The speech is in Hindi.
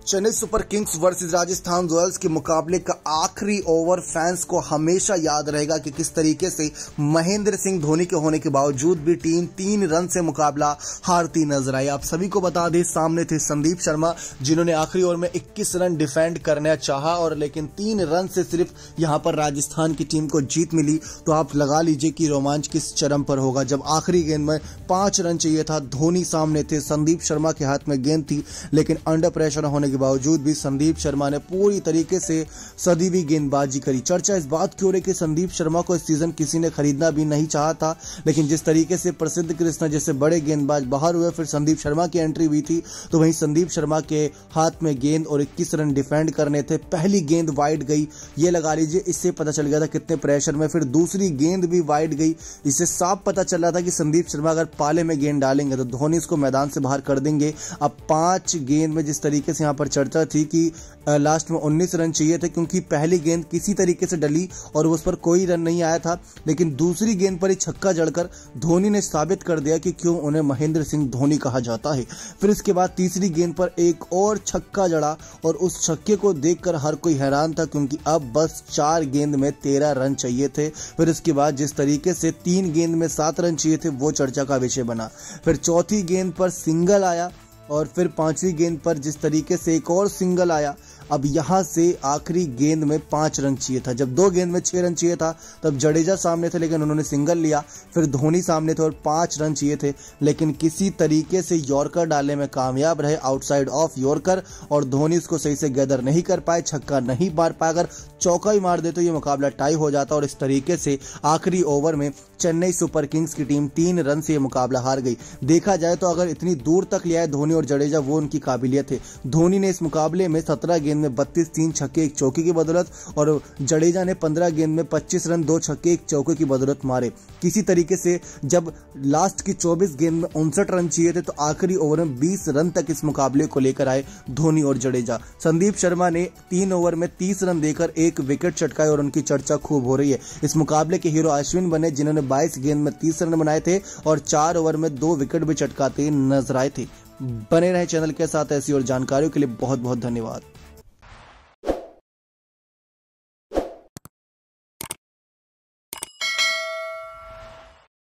Chennai Super Kings versus Rajasthan Royals के मुकाबले का आखिरी ओवर फैंस को हमेशा याद रहेगा कि किस तरीके से महेंद्र सिंह धोनी के होने के बावजूद भी टीम 3 रन से मुकाबला हारती नजर आई। आप सभी को बता दें, सामने थे संदीप शर्मा जिन्होंने आखिरी ओवर में 21 रन डिफेंड करना चाहा और लेकिन 3 रन से सिर्फ यहां पर राजस्थान की टीम को जीत मिली। तो आप लगा लीजिए कि रोमांच किस चरम पर होगा जब आखिरी गेंद में 5 रन चाहिए था। धोनी सामने थे, संदीप शर्मा के हाथ में गेंद थी, लेकिन अंडर प्रेशर होने के बावजूद भी संदीप शर्मा ने पूरी तरीके से सदीवी गेंदबाजी करी। चर्चा इस बात की हो रही कि संदीप शर्मा को इस सीजन किसी ने खरीदना भी नहीं चाहा था, लेकिन जिस तरीके से प्रसिद्ध कृष्णा जैसे बड़े गेंदबाज बाहर हुए, फिर संदीप शर्मा की एंट्री हुई थी, तो वहीं संदीप शर्मा के हाथ में गेंद और 21 रन डिफेंड करने थे। पहली गेंद वाइड गई, ये लगा लीजिए इससे पता चल गया था कितने प्रेशर में। फिर दूसरी गेंद भी वाइड गई, इससे साफ पता चल रहा था कि संदीप शर्मा अगर पाले में गेंद डालेंगे तो धोनी इसको मैदान से बाहर कर देंगे। अब 5 गेंद में जिस तरीके से यहां पर चर्चा थी कि लास्ट में 19 रन चाहिए थे, क्योंकि पहली गेंद किसी तरीके से डली और उस पर कोई रन नहीं आया था, लेकिन दूसरी गेंद पर ही छक्का जड़कर धोनी ने साबित कर दिया कि क्यों उन्हें महेंद्र सिंह धोनी कहा जाता है। फिर इसके बाद तीसरी गेंद पर एक और छक्का जड़ा और उस छक्के को देखकर हर कोई हैरान था, क्योंकि अब बस 4 गेंद में 13 रन चाहिए थे। फिर इसके बाद जिस तरीके से 3 गेंद में 7 रन चाहिए थे वो चर्चा का विषय बना। फिर चौथी गेंद पर सिंगल आया और फिर 5वीं गेंद पर जिस तरीके से एक और सिंगल आया। अब यहां से आखिरी गेंद में 5 रन चाहिए था। जब 2 गेंद में 6 रन चाहिए था तब जडेजा सामने थे, लेकिन उन्होंने सिंगल लिया। फिर धोनी सामने थे और 5 रन चाहिए थे, लेकिन किसी तरीके से यॉर्कर डालने में कामयाब रहे, आउटसाइड ऑफ यॉर्कर, और धोनी उसको सही से गैदर नहीं कर पाए, छक्का नहीं मार पाए। अगर चौका ही मार दे तो ये मुकाबला टाई हो जाता और इस तरीके से आखिरी ओवर में चेन्नई सुपर किंग्स की टीम 3 रन से ये मुकाबला हार गई। देखा जाए तो अगर इतनी दूर तक ले आए धोनी और जडेजा, वो उनकी काबिलियत है। धोनी ने इस मुकाबले में 17 गेंद में 32, 3 छक्के 1 चौके की बदौलत, और जडेजा ने 15 गेंद में 25 रन 2 छक्के 1 चौके की बदौलत मारे। किसी तरीके से जब लास्ट की 24 गेंद में 59 रन चाहिए थे तो आखिरी ओवर में 20 रन तक इस मुकाबले को लेकर आए धोनी और जडेजा। संदीप शर्मा ने 3 ओवर में 30 रन देकर 1 विकेट चटकाए और उनकी चर्चा खूब हो रही है। इस मुकाबले के हीरो अश्विन बने, जिन्होंने 22 गेंद में 30 रन बनाए थे और 4 ओवर में 2 विकेट भी चटकाते नजर आए थे। बने रहे चैनल के साथ ऐसी और जानकारियों के लिए बहुत बहुत धन्यवाद।